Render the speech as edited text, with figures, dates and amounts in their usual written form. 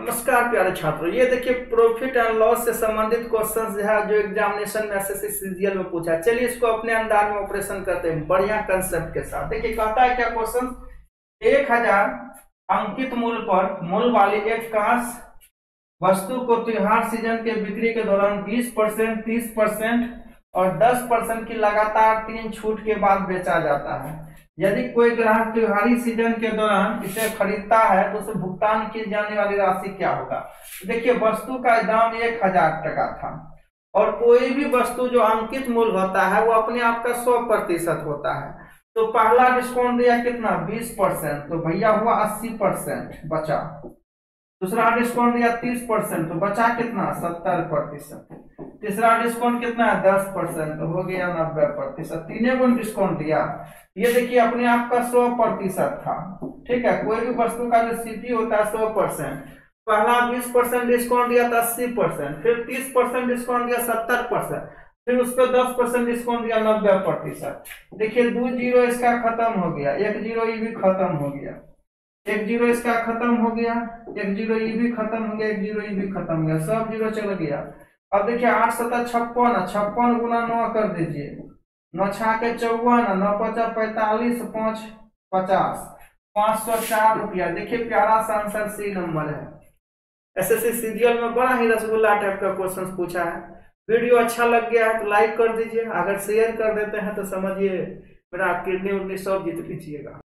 नमस्कार प्यारे छात्रों, ये देखिए प्रॉफिट एंड लॉस से संबंधित क्वेश्चन है जो एग्जामिनेशन में एसएससी सीजीएल में पूछा है। चलिए इसको अपने अंदाज में ऑपरेशन करते हैं बढ़िया कंसेप्ट के साथ। देखिए कहता है क्या क्वेश्चन, 1000 अंकित मूल्य पर मूल्य वाली एक कांस्य वस्तु को त्योहार सीजन के बिक्री के दौरान 20%, 30% और 10% की लगातार 3 छूट के बाद बेचा जाता है। यदि कोई ग्राहक त्योहारी सीजन के दौरान इसे खरीदता है तो उसे भुगतान की जाने वाली राशि क्या होगा। देखिए वस्तु का दाम 1000 टका था और कोई भी वस्तु जो अंकित मूल्य होता है वो अपने आप का 100% होता है। तो पहला डिस्काउंट दिया कितना 20%, तो भैया हुआ 80% बचा। दूसरा डिस्काउंट दिया 30%, तो बचा कितना 70%। तीसरा डिस्काउंट कितना है 10%, तो हो गया 90%। तीनों को डिस्काउंट दिया। ये देखिए अपने आप का 100% था। ठीक है, कोई भी वस्तु का जो सीपी होता है 100%। पहला 20% डिस्काउंट दिया था 80%, फिर 30% डिस्काउंट दिया 70%, फिर उस पर 10% डिस्काउंट दिया 90%। देखिए 2 जीरो इसका खत्म हो गया, 1 जीरो ये भी खत्म हो गया, 1 जीरो इसका खत्म हो गया, 1 जीरो ये भी खत्म हो गया, 1 जीरो ये भी खत्म हो गया, सब जीरो चल गया। अब देखिए 8 7 56, 56 गुना 9 कर दीजिए, 9 6 के 54, 9 5 45, 5 50, 504 रुपया। देखिए प्यारा सा आंसर सी नंबर है। एसएससी सीजीएल में बड़ा ही रसगुल्ला टाइप का क्वेश्चन पूछा है। वीडियो अच्छा लग गया है तो लाइक कर दीजिए, अगर शेयर कर देते हैं तो समझिए मेरा किडनी उडनी सब जीत लीजिएगा।